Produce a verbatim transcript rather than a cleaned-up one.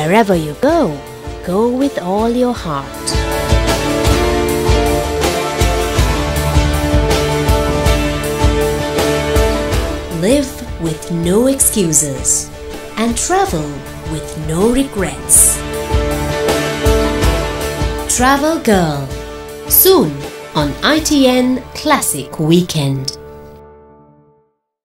Wherever you go, go with all your heart. Live with no excuses and travel with no regrets. Travel Girl, soon on I T N Classic Weekend.